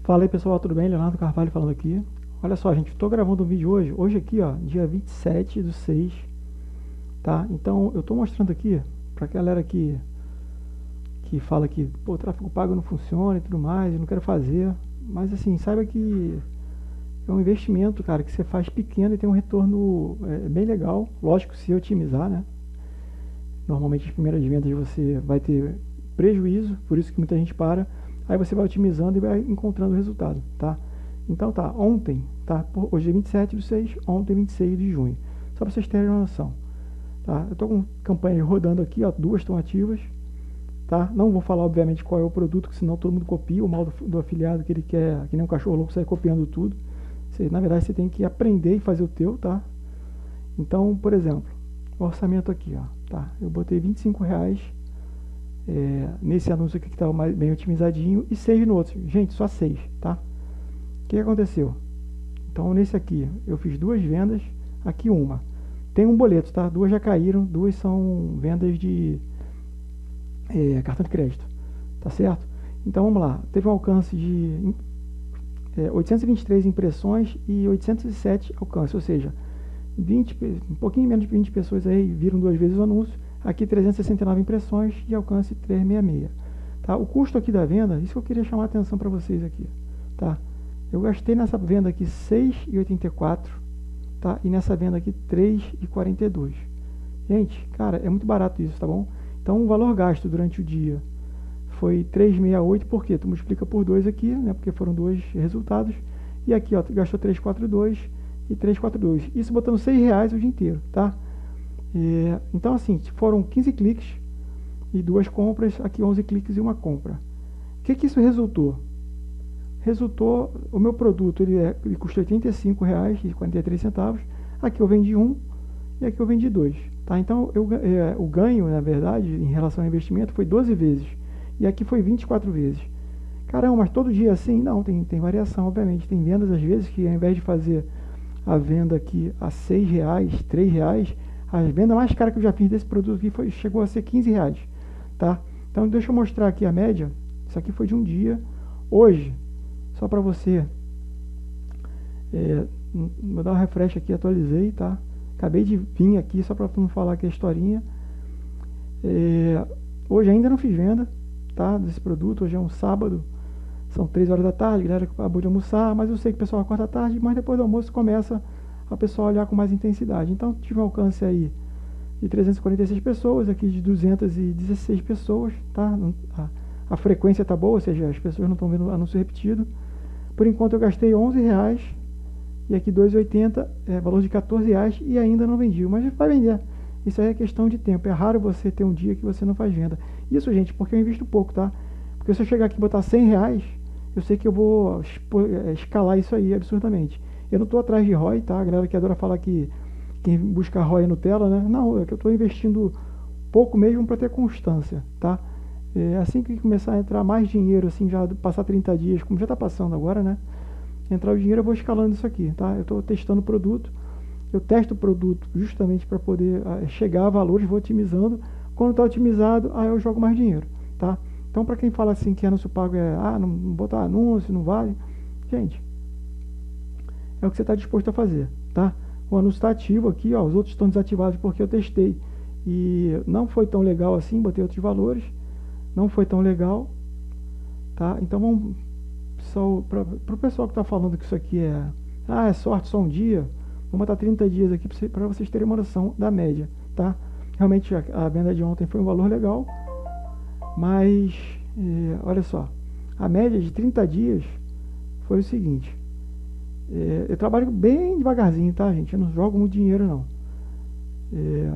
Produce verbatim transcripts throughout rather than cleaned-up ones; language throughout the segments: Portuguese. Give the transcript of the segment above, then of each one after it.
Fala aí pessoal, tudo bem? Leonardo Carvalho falando aqui. Olha só, gente, estou gravando um vídeo hoje, hoje aqui ó, dia vinte e sete do seis, tá? Então eu estou mostrando aqui pra galera que, que fala que pô, o tráfego pago não funciona e tudo mais, eu não quero fazer, mas assim, saiba que é um investimento, cara, que você faz pequeno e tem um retorno é, bem legal, lógico, se otimizar, né? Normalmente as primeiras vendas você vai ter prejuízo, por isso que muita gente para. Aí você vai otimizando e vai encontrando o resultado, tá? Então tá, ontem, tá? Hoje é vinte e sete do seis, ontem vinte e seis de junho. Só para vocês terem uma noção, tá? Eu tô com campanhas rodando aqui, ó, duas estão ativas, tá? Não vou falar obviamente qual é o produto, que senão todo mundo copia, o mal do, do afiliado que ele quer, que nem um cachorro louco, sai copiando tudo. Você, na verdade você tem que aprender e fazer o teu, tá? Então, por exemplo, o orçamento aqui, ó, tá? Eu botei vinte e cinco reais É, nesse anúncio aqui que estava mais bem otimizadinho e seis no outro, gente, só seis, tá? O que aconteceu? Então nesse aqui eu fiz duas vendas, aqui uma, tem um boleto, tá? Duas já caíram, duas são vendas de é, cartão de crédito, tá certo? Então vamos lá, teve um alcance de é, oitocentas e vinte e três impressões e oitocentos e sete alcance, ou seja, vinte, um pouquinho menos de vinte pessoas aí viram duas vezes o anúncio. Aqui trezentas e sessenta e nove impressões e alcance trezentos e sessenta e seis. Tá? O custo aqui da venda, isso que eu queria chamar a atenção para vocês aqui. Tá? Eu gastei nessa venda aqui seis reais e oitenta e quatro centavos, tá? E nessa venda aqui três reais e quarenta e dois centavos. Gente, cara, é muito barato isso, tá bom? Então o valor gasto durante o dia foi trezentos e sessenta e oito, por quê? Tu multiplica por dois aqui, né? Porque foram dois resultados. E aqui, ó, tu gastou trezentos e quarenta e dois e trezentos e quarenta e dois. Isso botando seis reais o dia inteiro, tá? É, então assim, foram quinze cliques e duas compras, aqui onze cliques e uma compra. O que que isso resultou? Resultou, o meu produto ele, é, ele custa oitenta e cinco reais e quarenta e três centavos, aqui eu vendi um e aqui eu vendi dois, tá? Então eu, é, o ganho, na verdade, em relação ao investimento foi doze vezes e aqui foi vinte e quatro vezes. Caramba, mas todo dia assim? Não, tem, tem variação, obviamente, tem vendas às vezes que ao invés de fazer a venda aqui a seis reais, três reais, a venda mais cara que eu já fiz desse produto aqui foi, chegou a ser quinze reais, tá? Então deixa eu mostrar aqui a média. Isso aqui foi de um dia. Hoje, só para você, é, vou dar um refresh aqui, atualizei, tá? Acabei de vir aqui só para não falar aqui a historinha. É, hoje ainda não fiz venda, tá? Desse produto. Hoje é um sábado, são três horas da tarde, a galera acabou de almoçar, mas eu sei que o pessoal acorda tarde, mas depois do almoço começa a pessoa olhar com mais intensidade. Então tive um alcance aí de trezentas e quarenta e seis pessoas, aqui de duzentas e dezesseis pessoas, tá? A, a frequência tá boa, ou seja, as pessoas não estão vendo anúncio repetido. Por enquanto eu gastei onze reais e aqui dois reais e oitenta centavos, é, valor de quatorze reais e ainda não vendi, mas vai vender. Isso aí é questão de tempo, é raro você ter um dia que você não faz venda. Isso, gente, porque eu invisto pouco, tá? Porque se eu chegar aqui e botar cem reais, eu sei que eu vou escalar isso aí absurdamente. Eu não estou atrás de R O I, tá? A galera que adora falar que quem busca R O I é Nutella, né? Não, é que eu estou investindo pouco mesmo para ter constância, tá? É, assim que começar a entrar mais dinheiro, assim, já passar trinta dias, como já está passando agora, né? Entrar o dinheiro, eu vou escalando isso aqui, tá? Eu estou testando o produto, eu testo o produto justamente para poder uh, chegar a valores, vou otimizando. Quando está otimizado, aí eu jogo mais dinheiro, tá? Então, para quem fala assim que anúncio pago é, ah, não, não botar anúncio, não vale, gente, é o que você está disposto a fazer, tá? O anúncio está ativo aqui, ó, os outros estão desativados porque eu testei e não foi tão legal assim, botei outros valores, não foi tão legal, tá? Então vamos, para o pessoal que está falando que isso aqui é, ah, é sorte só um dia, vamos botar trinta dias aqui para vocês terem uma noção da média, tá? Realmente a, a venda de ontem foi um valor legal, mas, é, olha só, a média de trinta dias foi o seguinte. É, eu trabalho bem devagarzinho, tá, gente? Eu não jogo muito dinheiro, não. É,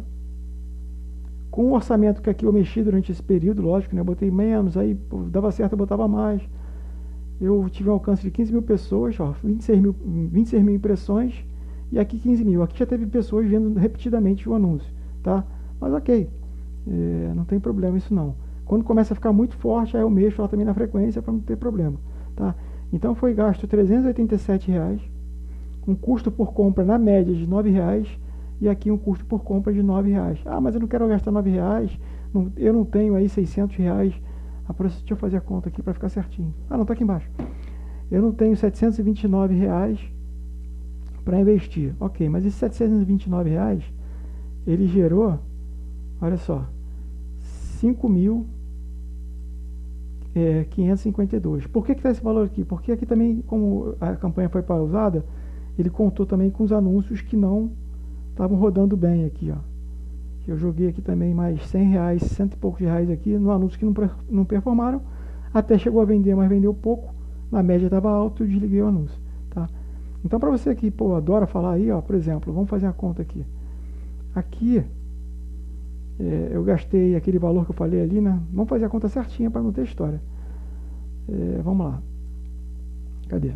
com o orçamento que aqui eu mexi durante esse período, lógico, né? Eu botei menos, aí pô, dava certo, eu botava mais. Eu tive um alcance de quinze mil pessoas, ó, vinte e seis mil, vinte e seis mil impressões, e aqui quinze mil. Aqui já teve pessoas vendo repetidamente o anúncio, tá? Mas ok, é, não tem problema isso não. Quando começa a ficar muito forte, aí eu mexo lá também na frequência para não ter problema, tá? Então foi gasto trezentos e oitenta e sete reais, um custo por compra na média de nove reais e aqui um custo por compra de nove reais. Ah, mas eu não quero gastar nove reais, não, eu não tenho aí seiscentos reais. Ah, por isso, deixa eu fazer a conta aqui para ficar certinho. Ah, não, tá aqui embaixo. eu não tenho setecentos e vinte e nove reais para investir. Ok, mas esses setecentos e vinte e nove reais, ele gerou, olha só, cinco mil quinhentos e cinquenta e dois. Por que que está esse valor aqui? Porque aqui também, como a campanha foi pausada, ele contou também com os anúncios que não estavam rodando bem aqui, ó. Eu joguei aqui também mais cem reais, cento e poucos reais aqui no anúncio que não, não performaram. Até chegou a vender, mas vendeu pouco. Na média estava alto, eu desliguei o anúncio, tá? Então, para você que, pô, adora falar aí, ó, por exemplo, vamos fazer a conta aqui. Aqui, é, eu gastei aquele valor que eu falei ali, né? Vamos fazer a conta certinha para não ter história. É, vamos lá. Cadê?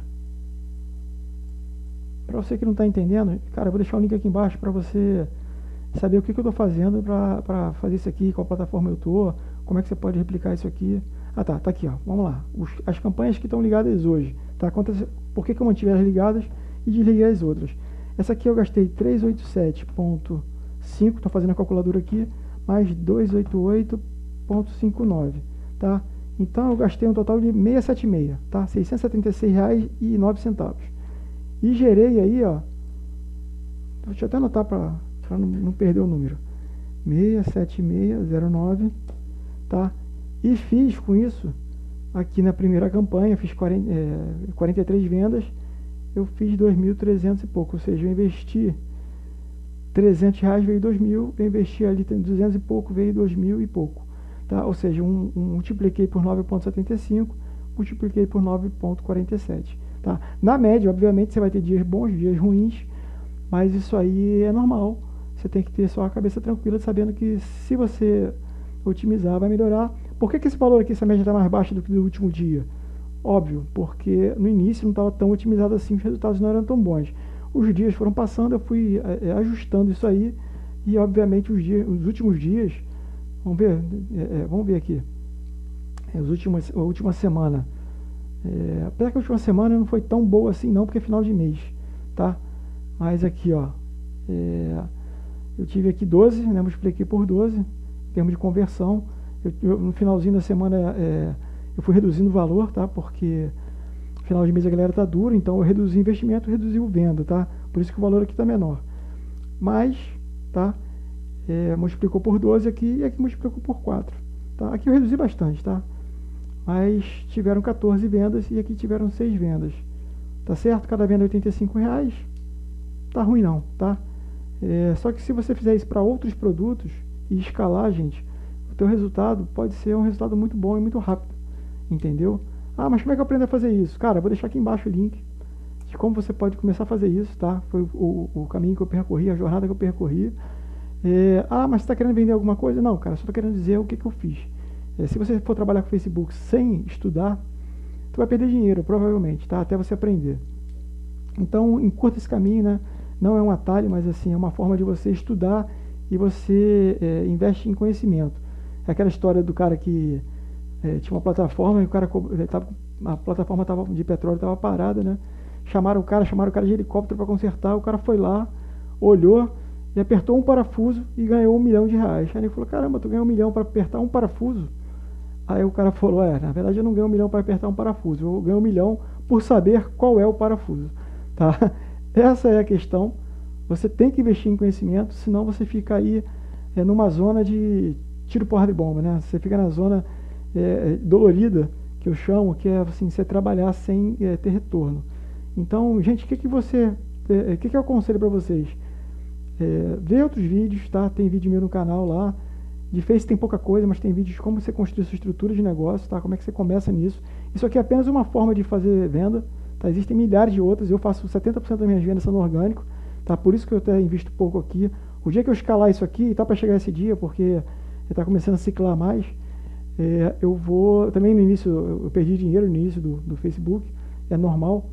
Para você que não está entendendo, cara, eu vou deixar o link aqui embaixo para você saber o que, que eu estou fazendo para fazer isso aqui, qual plataforma eu estou, como é que você pode replicar isso aqui. Ah, tá, tá aqui, ó. Vamos lá. Os, as campanhas que estão ligadas hoje, tá? Quantas, por que, que eu mantive elas ligadas e desliguei as outras? Essa aqui eu gastei trezentos e oitenta e sete ponto cinco, estou fazendo a calculadora aqui, mais duzentos e oitenta e oito ponto cinquenta e nove, tá? Então eu gastei um total de seiscentos e setenta e seis, tá? seiscentos e setenta e seis reais e nove centavos. E gerei aí, ó. Deixa eu até anotar para não, não perder o número. seiscentos e setenta e seis zero nove, tá? E fiz com isso, aqui na primeira campanha, fiz quarenta, é, quarenta e três vendas, eu fiz dois mil e trezentos e pouco, ou seja, eu investi trezentos reais, veio dois mil, eu investi ali duzentos e pouco, veio dois mil e pouco, tá? Ou seja, um, um, multipliquei por nove ponto setenta e cinco, multipliquei por nove ponto quarenta e sete, tá? Na média, obviamente, você vai ter dias bons, dias ruins, mas isso aí é normal, você tem que ter só a cabeça tranquila, sabendo que se você otimizar, vai melhorar. Por que que esse valor aqui, essa média está mais baixa do que do último dia? Óbvio, porque no início não estava tão otimizado assim, os resultados não eram tão bons. Os dias foram passando, eu fui é, ajustando isso aí, e obviamente os, dias, os últimos dias, vamos ver, é, é, vamos ver aqui, é, os últimos, a última semana, é, apesar que a última semana não foi tão boa assim não, porque é final de mês, tá? Mas aqui, ó, é, eu tive aqui doze, né, multipliquei por doze, em termos de conversão. Eu, eu, no finalzinho da semana é, eu fui reduzindo o valor, tá? Porque no final de mês a galera tá dura, então eu reduzi o investimento, reduzi o venda, tá? Por isso que o valor aqui tá menor. Mas, tá? É, multiplicou por doze aqui e aqui multiplicou por quatro, tá? Aqui eu reduzi bastante, tá? Mas tiveram quatorze vendas e aqui tiveram seis vendas, tá certo? Cada venda oitenta e cinco reais, tá ruim não, tá? É, só que se você fizer isso para outros produtos e escalar, gente, o teu resultado pode ser um resultado muito bom e muito rápido, entendeu? Ah, mas como é que eu aprendo a fazer isso? Cara, eu vou deixar aqui embaixo o link de como você pode começar a fazer isso, tá? Foi o, o caminho que eu percorri, a jornada que eu percorri. É, ah, mas você está querendo vender alguma coisa? Não, cara, só estou querendo dizer o que, que eu fiz. É, se você for trabalhar com Facebook sem estudar, tu vai perder dinheiro, provavelmente, tá? Até você aprender. Então, encurta esse caminho, né? Não é um atalho, mas assim, é uma forma de você estudar e você é, investe em conhecimento. É aquela história do cara que é, tinha uma plataforma e o cara tava, a plataforma tava, de petróleo estava parada, né? Chamaram o cara, chamaram o cara de helicóptero para consertar, o cara foi lá, olhou e apertou um parafuso e ganhou um milhão de reais. Aí ele falou, caramba, tu ganhou um milhão para apertar um parafuso? Aí o cara falou, é, na verdade eu não ganho um milhão para apertar um parafuso, eu ganho um milhão por saber qual é o parafuso, tá? Essa é a questão. Você tem que investir em conhecimento, senão você fica aí é, numa zona de tiro, porrada e bomba, né? Você fica na zona é, dolorida, que eu chamo, que é assim, você trabalhar sem é, ter retorno. Então, gente, o que que você, é, que que eu aconselho para vocês? É, vê outros vídeos, tá? Tem vídeo meu no canal lá. De Face tem pouca coisa, mas tem vídeos de como você construir sua estrutura de negócio, tá? Como é que você começa nisso. Isso aqui é apenas uma forma de fazer venda, tá? Existem milhares de outras, eu faço setenta por cento das minhas vendas sendo orgânico, tá? Por isso que eu até invisto pouco aqui. O dia que eu escalar isso aqui, tá para chegar esse dia, porque está começando a ciclar mais, é, eu vou, também no início, eu perdi dinheiro no início do, do Facebook, é normal,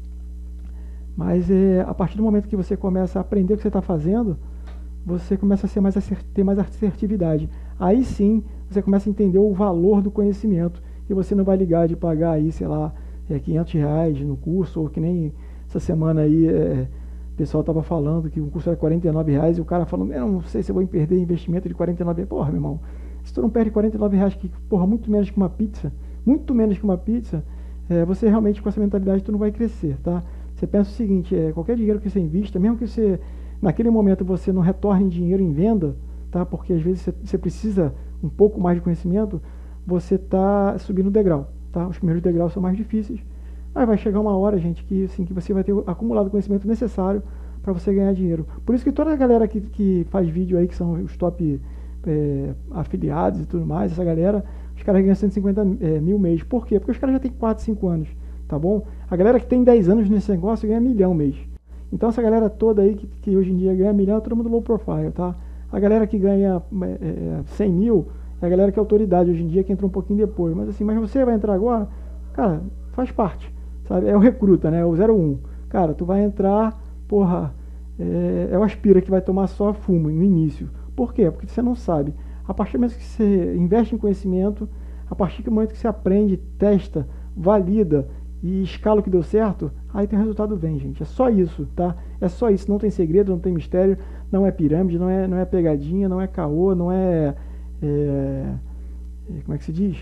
mas é, a partir do momento que você começa a aprender o que você está fazendo, você começa a ser mais assert, ter mais assertividade. Aí sim, você começa a entender o valor do conhecimento, e você não vai ligar de pagar aí, sei lá, é, quinhentos reais no curso, ou que nem essa semana aí, é, o pessoal estava falando que o curso era quarenta e nove reais, e o cara falando, eu não sei se eu vou perder investimento de quarenta e nove reais. Porra, meu irmão, se tu não perde quarenta e nove reais, que, porra, muito menos que uma pizza, muito menos que uma pizza, é, você realmente com essa mentalidade tu não vai crescer, tá? Você pensa o seguinte, é, qualquer dinheiro que você invista, mesmo que você, naquele momento você não retorne dinheiro em venda, tá? Porque às vezes você, você precisa um pouco mais de conhecimento, você está subindo o degrau, tá? Os primeiros degraus são mais difíceis. Aí vai chegar uma hora, gente, que, assim, que você vai ter acumulado o conhecimento necessário para você ganhar dinheiro. Por isso que toda a galera que, que faz vídeo aí, que são os top é, afiliados e tudo mais, essa galera, os caras ganham cento e cinquenta é, mil mês. Por quê? Porque os caras já têm quatro, cinco anos, tá bom? A galera que tem dez anos nesse negócio ganha milhão mês. Então essa galera toda aí que, que hoje em dia ganha milhão é todo mundo low profile, tá? A galera que ganha é, cem mil é a galera que é autoridade hoje em dia, que entra um pouquinho depois. Mas assim, mas você vai entrar agora, cara, faz parte, sabe? É o recruta, né? É o zero um. Cara, tu vai entrar, porra, é, é o aspira que vai tomar só fumo no início. Por quê? Porque você não sabe. A partir do momento que você investe em conhecimento, a partir do momento que você aprende, testa, valida e escala o que deu certo, aí tem resultado vem, gente. É só isso, tá? É só isso. Não tem segredo, não tem mistério, não é pirâmide, não é, não é pegadinha, não é caô, não é, é, é como é que se diz?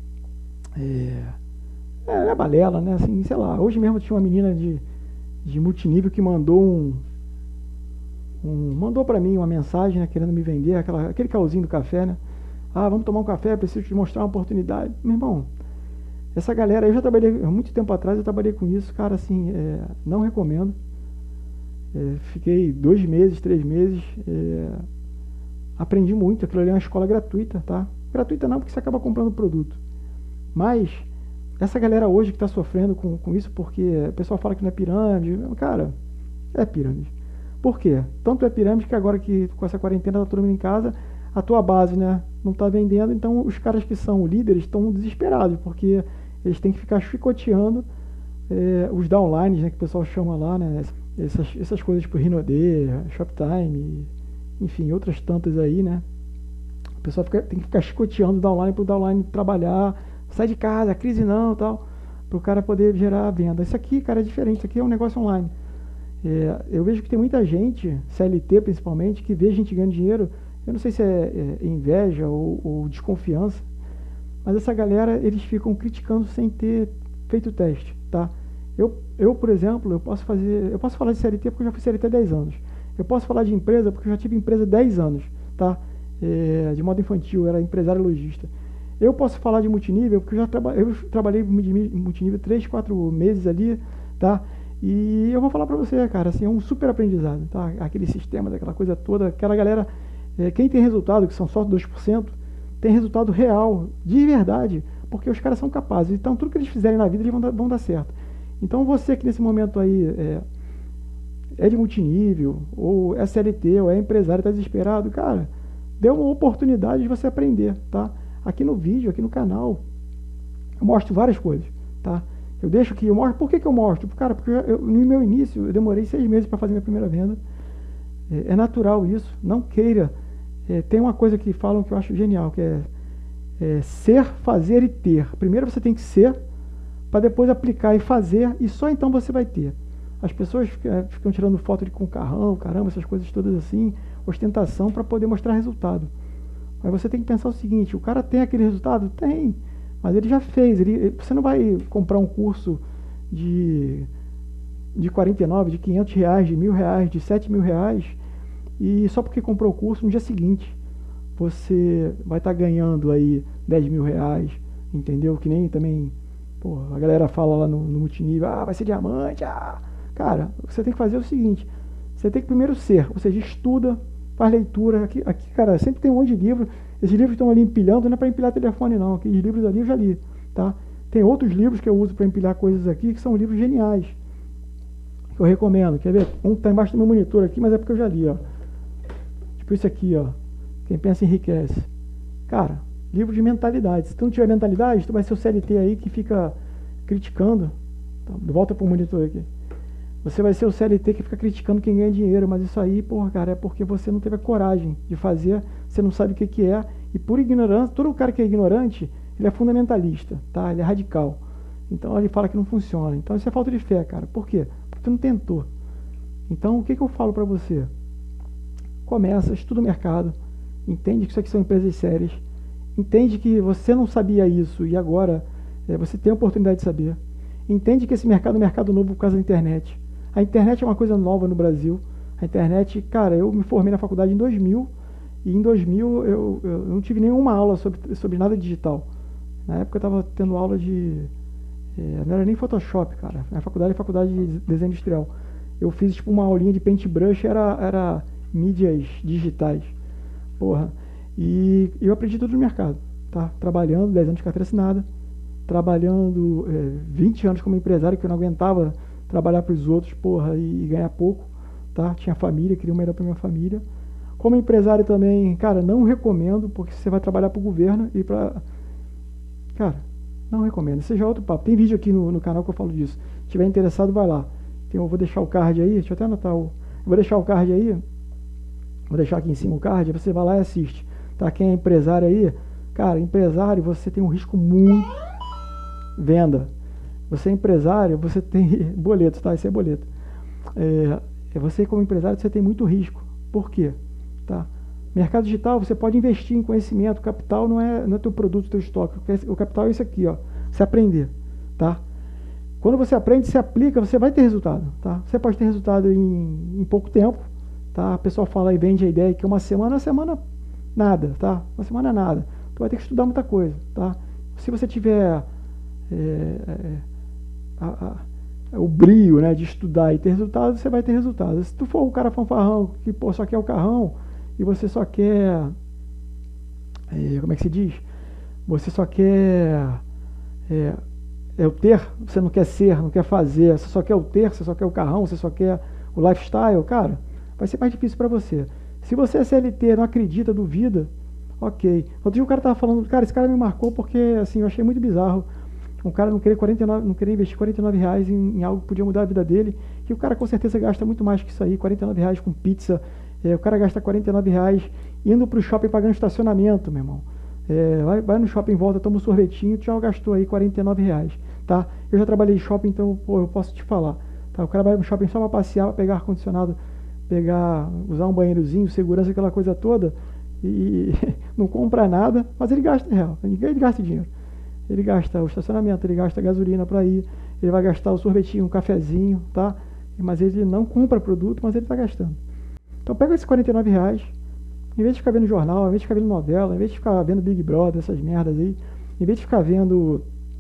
É, é, é balela, né? Assim, sei lá. Hoje mesmo tinha uma menina de, de multinível que mandou um, um mandou para mim uma mensagem, né, querendo me vender, aquela, aquele caosinho do café, né? Ah, vamos tomar um café, preciso te mostrar uma oportunidade. Meu irmão, essa galera, eu já trabalhei, há muito tempo atrás eu trabalhei com isso, cara, assim, é, não recomendo. É, fiquei dois meses, três meses, é, aprendi muito, aquilo ali é uma escola gratuita, tá? Gratuita não, porque você acaba comprando o produto. Mas, essa galera hoje que está sofrendo com, com isso, porque o pessoal fala que não é pirâmide, cara, é pirâmide. Por quê? Tanto é pirâmide que agora que com essa quarentena tá todo mundo em casa, a tua base, né, não está vendendo, então os caras que são líderes estão desesperados, porque eles têm que ficar chicoteando é, os downlines, né, que o pessoal chama lá, né, essas, essas coisas tipo Rinode, Shoptime, enfim, outras tantas aí, né. O pessoal fica, tem que ficar chicoteando o downline para o downline trabalhar, sai de casa, crise não, tal, para o cara poder gerar a venda. Isso aqui, cara, é diferente, isso aqui é um negócio online. É, eu vejo que tem muita gente, C L T principalmente, que vê a gente ganhando dinheiro. Eu não sei se é, é inveja ou, ou desconfiança, mas essa galera, eles ficam criticando sem ter feito o teste, tá? Eu, eu, por exemplo, eu posso fazer, eu posso falar de C L T porque eu já fui C L T há dez anos. Eu posso falar de empresa porque eu já tive empresa há dez anos, tá? É, de modo infantil, eu era empresário lojista. Eu posso falar de multinível porque eu já traba, eu trabalhei de multinível três, quatro meses ali, tá? E eu vou falar pra você, cara, assim, é um super aprendizado, tá? Aquele sistema, daquela coisa toda, aquela galera, é, quem tem resultado, que são só dois por cento, tem resultado real, de verdade, porque os caras são capazes. Então, tudo que eles fizerem na vida, eles vão dar, vão dar certo. Então, você que nesse momento aí é, é de multinível, ou é C L T, ou é empresário, está desesperado, cara, dê uma oportunidade de você aprender, tá? Aqui no vídeo, aqui no canal, eu mostro várias coisas, tá? Eu deixo aqui, eu mostro, por que que eu mostro? Cara, porque eu, no meu início, eu demorei seis meses para fazer minha primeira venda. É, é natural isso, não queira. É, tem uma coisa que falam que eu acho genial, que é, é ser, fazer e ter. Primeiro você tem que ser, para depois aplicar e fazer, e só então você vai ter. As pessoas ficam, ficam tirando foto de com carrão, caramba, essas coisas todas assim, ostentação, para poder mostrar resultado. Mas você tem que pensar o seguinte, o cara tem aquele resultado? Tem. Mas ele já fez, ele, você não vai comprar um curso de, de quarenta e nove, de quinhentos reais, de mil reais, de sete mil reais, e só porque comprou o curso no dia seguinte, você vai estar tá ganhando aí dez mil reais, entendeu? Que nem também, pô, a galera fala lá no, no multinível, ah, vai ser diamante, ah. Cara, você tem que fazer o seguinte, você tem que primeiro ser, ou seja, estuda, faz leitura, aqui, aqui cara, sempre tem um monte de livro. Esses livros estão ali empilhando, não é para empilhar telefone não, aqueles livros ali eu já li, tá? Tem outros livros que eu uso para empilhar coisas aqui, que são livros geniais, que eu recomendo. Quer ver? Um está embaixo do meu monitor aqui, mas é porque eu já li, ó. Tipo isso aqui, ó. Quem pensa enriquece. Cara, livro de mentalidade. Se tu não tiver mentalidade, tu vai ser o C L T aí que fica criticando. Tá, volta pro monitor aqui. Você vai ser o C L T que fica criticando quem ganha dinheiro, mas isso aí, porra, cara, é porque você não teve a coragem de fazer, você não sabe o que que é, e por ignorância, todo cara que é ignorante, ele é fundamentalista, tá? Ele é radical. Então ele fala que não funciona. Então isso é falta de fé, cara. Por quê? Porque tu não tentou. Então o que que eu falo pra você? Começa, estuda o mercado, entende que isso aqui são empresas sérias, entende que você não sabia isso e agora é, você tem a oportunidade de saber. Entende que esse mercado é um mercado novo por causa da internet. A internet é uma coisa nova no Brasil. A internet, cara, eu me formei na faculdade em dois mil e em dois mil eu, eu não tive nenhuma aula sobre, sobre nada digital. Na época eu estava tendo aula de... É, não era nem Photoshop, cara. Na faculdade é faculdade de desenho industrial. Eu fiz tipo uma aulinha de paintbrush, era, era mídias digitais. Porra. E eu aprendi tudo no mercado, tá? Trabalhando, dez anos de carteira assinada, trabalhando é, vinte anos como empresário, que eu não aguentava trabalhar para os outros, porra, e, e ganhar pouco, tá? Tinha família, queria o melhor para minha família. Como empresário também, cara, não recomendo, porque você vai trabalhar para o governo e para... Cara, não recomendo. Esse já é outro papo. Tem vídeo aqui no, no canal que eu falo disso. Se tiver interessado, vai lá. Tem, eu vou deixar o card aí, deixa eu até anotar o... Eu vou deixar o card aí, vou deixar aqui em cima o card, você vai lá e assiste. Tá? Quem é empresário aí, cara, empresário, você tem um risco muito... Venda. Você é empresário, você tem... Boleto, tá? Esse é boleto. É, você como empresário, você tem muito risco. Por quê? Tá? Mercado digital, você pode investir em conhecimento. O capital não é, não é teu produto, teu estoque. O capital é isso aqui, ó. Você aprender, tá? Quando você aprende, você aplica, você vai ter resultado, tá? Você pode ter resultado em, em pouco tempo, tá? O pessoal fala e vende a ideia que uma semana, uma semana nada, tá? Uma semana nada. Tu vai ter que estudar muita coisa, tá? Se você tiver é, é, a, a, o brio, né, de estudar e ter resultado, você vai ter resultado. Se tu for o cara fanfarrão que pô, só quer o carrão e você só quer, é, como é que se diz? Você só quer é, é o ter, você não quer ser, não quer fazer, você só quer o ter, você só quer o carrão, você só quer o lifestyle, cara, vai ser mais difícil para você. Se você é C L T, não acredita, duvida, ok. Outro dia o cara tava falando, cara, esse cara me marcou porque, assim, eu achei muito bizarro. Um cara não querer, quarenta e nove, não querer investir quarenta e nove reais em, em algo que podia mudar a vida dele, que o cara com certeza gasta muito mais que isso aí, quarenta e nove reais com pizza, é, o cara gasta quarenta e nove reais indo pro shopping pagando estacionamento, meu irmão. É, vai, vai no shopping, volta, toma um sorvetinho, já gastou aí quarenta e nove reais, tá? Eu já trabalhei em shopping, então, pô, eu posso te falar, tá? O cara vai no shopping só para passear, pra pegar ar-condicionado, pegar, usar um banheirozinho, segurança, aquela coisa toda, e não compra nada, mas ele gasta real, ele gasta dinheiro. Ele gasta o estacionamento, ele gasta a gasolina para ir, ele vai gastar o sorvetinho, um cafezinho, tá? Mas ele não compra produto, mas ele está gastando. Então pega esses quarenta e nove reais, em vez de ficar vendo jornal, em vez de ficar vendo novela, em vez de ficar vendo Big Brother, essas merdas aí, em vez de ficar vendo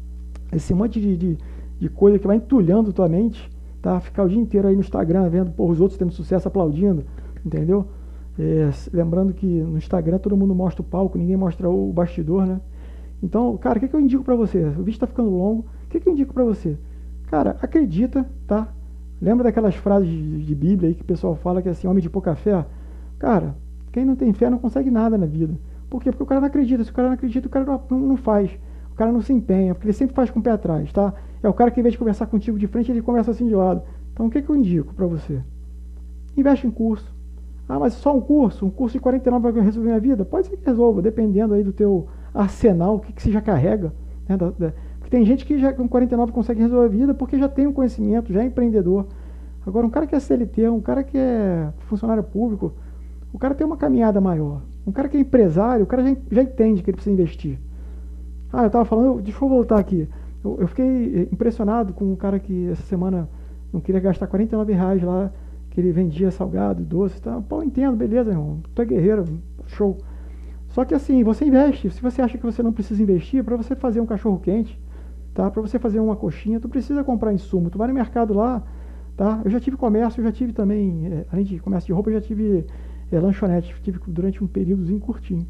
esse monte de, de, de coisa que vai entulhando tua mente, tá? Ficar o dia inteiro aí no Instagram vendo pô, os outros tendo sucesso, aplaudindo, entendeu? É, lembrando que no Instagram todo mundo mostra o palco, ninguém mostra o bastidor, né? Então, cara, o que, que eu indico pra você? O vídeo tá ficando longo, o que, que eu indico pra você? Cara, acredita, tá? Lembra daquelas frases de, de Bíblia aí que o pessoal fala que é assim, homem de pouca fé? Cara, quem não tem fé não consegue nada na vida. Por quê? Porque o cara não acredita. Se o cara não acredita, o cara não, não, não faz. O cara não se empenha, porque ele sempre faz com o pé atrás, tá? É o cara que, em vez de conversar contigo de frente, ele conversa assim de lado. Então, o que, que eu indico pra você? Investe em curso. Ah, mas só um curso? Um curso de quarenta e nove vai resolver minha vida? Pode ser que resolva, dependendo aí do teu arsenal, o que, que você já carrega. Né, da, da, porque tem gente que já com quarenta e nove consegue resolver a vida porque já tem um conhecimento, já é empreendedor. Agora, um cara que é C L T, um cara que é funcionário público, o cara tem uma caminhada maior. Um cara que é empresário, o cara já, já entende que ele precisa investir. Ah, eu estava falando, deixa eu voltar aqui. Eu, eu fiquei impressionado com um cara que essa semana não queria gastar quarenta e nove reais lá, que ele vendia salgado, doce, tá? Pô, eu entendo, beleza, irmão. Tu é guerreiro, show. Só que assim, você investe. Se você acha que você não precisa investir, para você fazer um cachorro quente, tá? Para você fazer uma coxinha, tu precisa comprar insumo. Tu vai no mercado lá, tá? Eu já tive comércio, eu já tive também, é, além de comércio de roupa, eu já tive é, lanchonete, tive durante um períodozinho curtinho.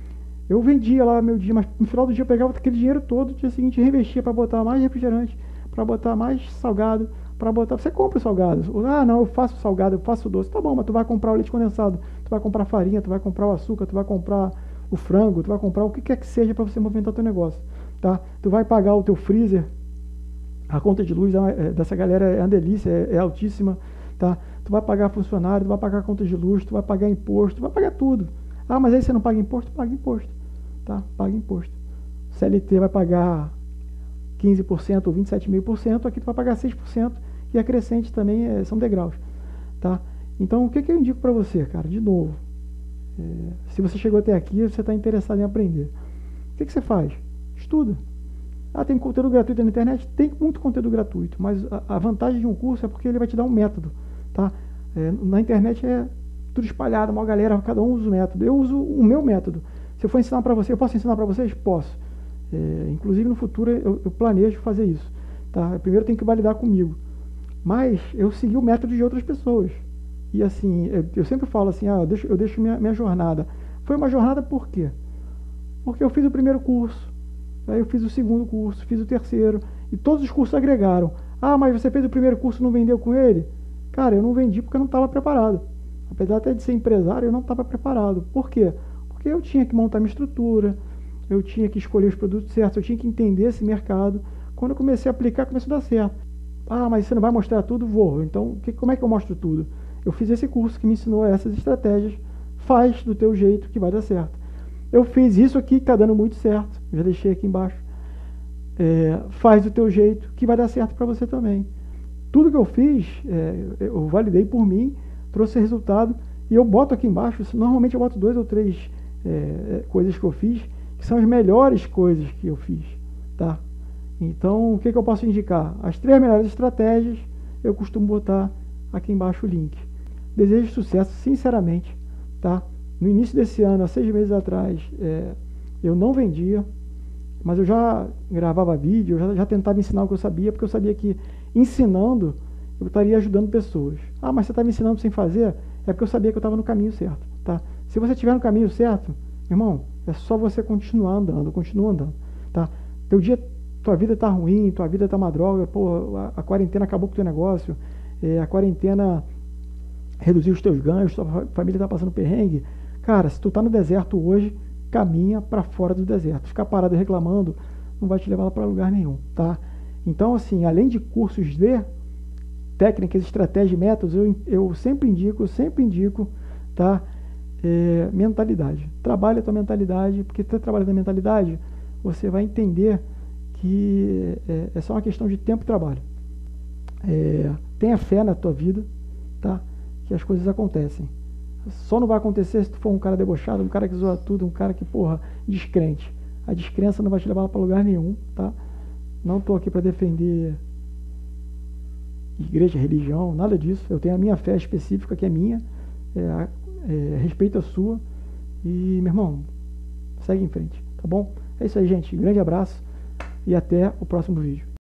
Eu vendia lá meu dia, mas no final do dia eu pegava aquele dinheiro todo, no dia seguinte reinvestia para botar mais refrigerante, para botar mais salgado, para botar... Você compra salgados. Ah, não, eu faço salgado, eu faço doce. Tá bom, mas tu vai comprar o leite condensado, tu vai comprar farinha, tu vai comprar o açúcar, tu vai comprar o frango, tu vai comprar o que quer que seja para você movimentar teu negócio, tá? Tu vai pagar o teu freezer, a conta de luz é, dessa galera é uma delícia, é, é altíssima, tá? Tu vai pagar funcionário, tu vai pagar a conta de luz, tu vai pagar imposto, tu vai pagar tudo. Ah, mas aí você não paga imposto? Paga imposto, tá? Paga imposto. C L T vai pagar quinze por cento ou vinte e sete vírgula cinco por cento, aqui tu vai pagar seis por cento e a crescente também é, são degraus, tá? Então, o que, que eu indico para você, cara? De novo, é, se você chegou até aqui, você está interessado em aprender. O que, que você faz? Estuda. Ah, tem conteúdo gratuito na internet? Tem muito conteúdo gratuito, mas a, a vantagem de um curso é porque ele vai te dar um método, tá? É, na internet é tudo espalhado, uma galera, cada um usa o método. Eu uso o meu método. Se eu for ensinar para você, eu posso ensinar para vocês? Posso. É, inclusive no futuro eu, eu planejo fazer isso, tá? Primeiro tem que validar comigo, mas eu segui o método de outras pessoas. E assim, eu, eu sempre falo assim, ah, eu deixo, eu deixo minha, minha jornada. Foi uma jornada por quê? Porque eu fiz o primeiro curso, aí eu fiz o segundo curso, fiz o terceiro, e todos os cursos agregaram. Ah, mas você fez o primeiro curso e não vendeu com ele? Cara, eu não vendi porque eu não estava preparado. Apesar até de ser empresário, eu não estava preparado. Por quê? Porque eu tinha que montar minha estrutura, eu tinha que escolher os produtos certos, eu tinha que entender esse mercado. Quando eu comecei a aplicar, começou a dar certo. Ah, mas você não vai mostrar tudo? Vou. Então, que, como é que eu mostro tudo? Eu fiz esse curso que me ensinou essas estratégias. Faz do teu jeito que vai dar certo. Eu fiz isso aqui, que está dando muito certo. Já deixei aqui embaixo. É, faz do teu jeito que vai dar certo para você também. Tudo que eu fiz, é, eu validei por mim, trouxe resultado. E eu boto aqui embaixo, normalmente eu boto dois ou três é, coisas que eu fiz, que são as melhores coisas que eu fiz, tá? Então, o que, que eu posso indicar? As três melhores estratégias, eu costumo botar aqui embaixo o link. Desejo sucesso, sinceramente, tá? No início desse ano, há seis meses atrás, é, eu não vendia, mas eu já gravava vídeo, eu já, já tentava ensinar o que eu sabia, porque eu sabia que ensinando, eu estaria ajudando pessoas. Ah, mas você está me ensinando sem fazer? É porque eu sabia que eu estava no caminho certo, tá? Se você estiver no caminho certo, irmão, é só você continuar andando, continua andando, tá? Teu dia, tua vida tá ruim, tua vida tá uma droga, pô, a, a quarentena acabou com o teu negócio, é, a quarentena reduziu os teus ganhos, tua família tá passando perrengue. Cara, se tu tá no deserto hoje, caminha para fora do deserto. Ficar parado reclamando não vai te levar para lugar nenhum, tá? Então, assim, além de cursos de técnicas, estratégias, métodos, eu, eu sempre indico, eu sempre indico, tá? É, mentalidade. Trabalha a tua mentalidade, porque se você trabalha na mentalidade, você vai entender que é, é só uma questão de tempo e trabalho. É, tenha fé na tua vida, tá? Que as coisas acontecem. Só não vai acontecer se tu for um cara debochado, um cara que zoa tudo, um cara que, porra, descrente. A descrença não vai te levar para lugar nenhum, tá? Não tô aqui para defender igreja, religião, nada disso. Eu tenho a minha fé específica, que é minha, é, é, respeito a sua. E, meu irmão, segue em frente, tá bom? É isso aí, gente. Grande abraço e até o próximo vídeo.